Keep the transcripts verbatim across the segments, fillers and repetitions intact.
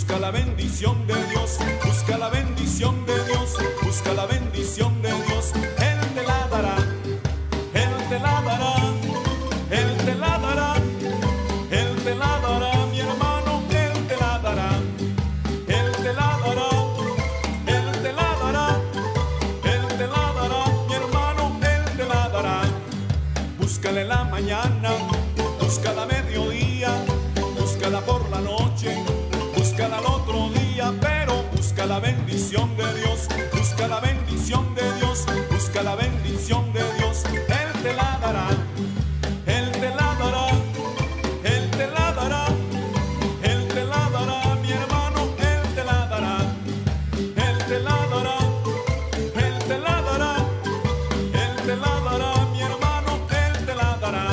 busca la bendición de Dios, busca la bendición de Dios, busca la bendición de Dios. Él te la dará, Él te la dará, Él te la dará, Él te la dará, mi hermano, Él te la dará, Él te la dará, Él te la dará, Él te la dará, mi hermano, Él te la dará. Búscala en la mañana, búscala a mediodía, búscala por la noche, búscala al otro día, pero busca la bendición de Dios, busca la bendición de Dios, busca la bendición de Dios. Él te la dará, Él te la dará, Él te la dará, Él te la dará, mi hermano, Él te la dará, Él te la dará, Él te la dará, Él te la dará, mi hermano, Él te la dará.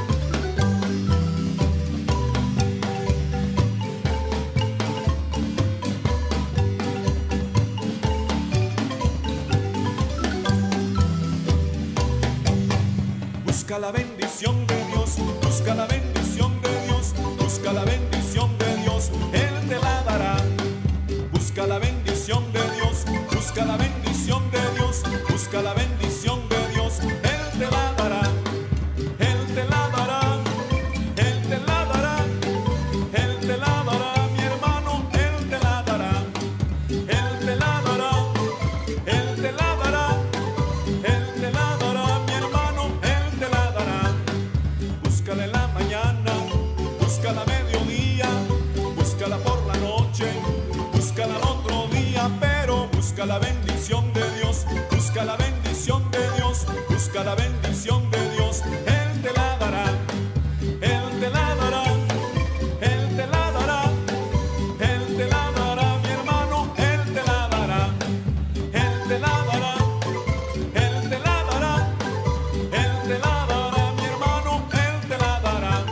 Busca la bendición de Dios, busca la bendición de Dios, busca la bendición de Dios, Él te la dará. Busca la bendición de Dios, busca la bendición de Dios, busca la bendición de Dios, Él te la dará, Él te la dará, Él te la dará, Él te la dará, mi hermano, Él te la dará, Él te la dará, Él te la dará, Él te la dará, mi hermano, Él te la dará. Búscala en la mañana, búscala a mediodía, búscala por la noche, búscala al otro día, pero busca la bendición de Dios, busca la bendición de Dios, busca la bendición de Dios. Él te la dará, Él te la dará, Él te la dará, Él te la dará, mi hermano, Él te la dará, Él te la dará, Él te la dará, Él te la dará, mi hermano, Él te la dará.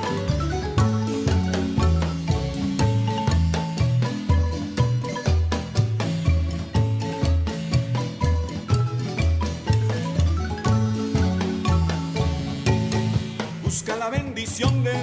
Busca la bendición de